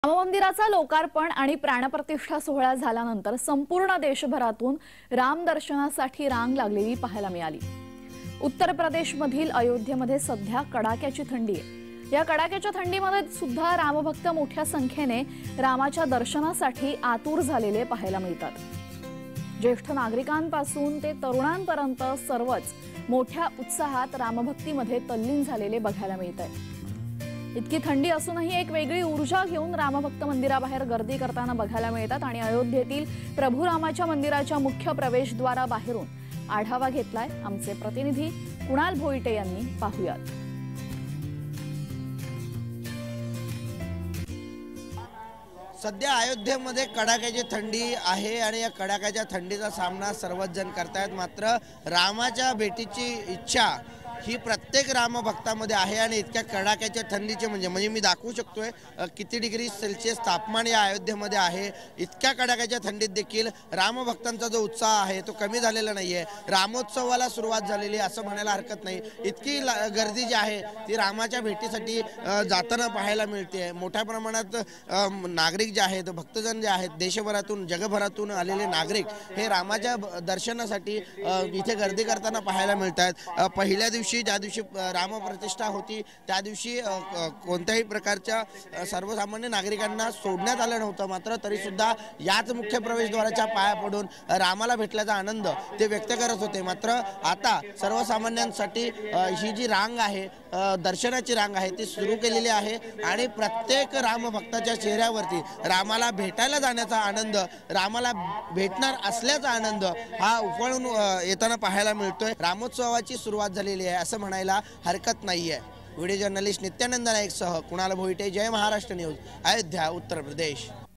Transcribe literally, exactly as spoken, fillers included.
राम मंदिराचा लोकार्पण आणि प्राणप्रतिष्ठा सोहळा झाल्यानंतर संपूर्ण देशभरातून राम दर्शनासाठी रांग लागलेली पाहायला मिळाली। उत्तर प्रदेशमधील अयोध्येमध्ये सध्या कडाक्याची थंडी आहे। या कडाक्याच्या थंडीमध्ये सुद्धा रामभक्त मोठ्या संख्येने रामाच्या दर्शनासाठी आतुर झालेले पाहायला मिळतात। ज्येष्ठ नागरिकांपासून ते तरुणांपर्यंत सर्वच मोठ्या उत्साहात रामभक्तीमध्ये तल्लीन झालेले बघायला मिळतात। इतकी थंडी असूनही एक वेगळी ऊर्जा घेऊन रामभक्त मंदिराबाहेर गर्दी करताना बघायला मिळतात आणि अयोध्येतील प्रभू रामाच्या मंदिराच्या मुख्य प्रवेशद्वाराबाहेरून आढावा घेतलाय आमचे प्रतिनिधी कुणाल भोईटे यांनी। पाहूयात। सध्या अयोध्येमध्ये कडाक्याची थंडी आहे आणि या कडाक्याच्या थंडीचा सामना सर्वच जण करतायत। मात्र रामाच्या भेटीची इच्छा ही प्रत्येक रामभक्तामध्ये आहे आणि इतक्या कडाक्याच्या थंडीचे म्हणजे म्हणजे मी दाखवू शकतोय किती डिग्री सेल्सिअस तापमान या अयोध्येमध्ये आहे। इतक्या कडाक्याच्या थंडीत देखील रामभक्तांचा जो उत्साह आहे तो कमी झालेला नाहीये। रामोत्सवाला सुरुवात झालेली असं म्हणायला हरकत नाही। इतकी गर्दी जी आहे ती रामाच्या भेटीसाठी जाताना पाहायला मिळते। मोठ्या प्रमाणात नागरिक जे आहेत, भक्तजन जे आहेत, देशभरातून जगभरातून आलेले नागरिक हे रामाच्या दर्शनासाठी इथे गर्दी करताना पाहायला मिळतात। पहिल्या दिवशी ज्या दिवशी रामप्रतिष्ठा होती त्या दिवशी कोणत्याही प्रकारच्या सर्वसामान्य नागरिकांना सोडण्यात आलं नव्हतं। मात्र तरी सुद्धा याच मुख्य प्रवेशद्वाराच्या पाया पडून रामाला भेटल्याचा आनंद ते व्यक्त करत होते। मात्र आता सर्वसामान्यांसाठी ही जी रांग आहे, दर्शनाची रांग आहे, ती सुरू केलेली आहे आणि प्रत्येक रामभक्ताच्या चेहऱ्यावरती रामाला भेटायला जाण्याचा आनंद, रामाला भेटणार असल्याचा आनंद हा उफळून येताना पाहायला मिळतोय। रामोत्सवाची सुरुवात झालेली आहे असं म्हणायला हरकत नाहीये। व्हिडिओ जर्नलिस्ट नित्यानंद नाईक सह कुणाल भोईटे, जय महाराष्ट्र न्यूज, अयोध्या, उत्तर प्रदेश।